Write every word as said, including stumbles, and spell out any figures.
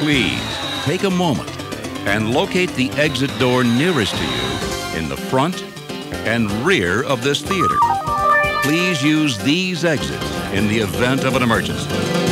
ease, take a moment and locate the exit door nearest to you in the front and rear of this theater. Please use these exits in the event of an emergency.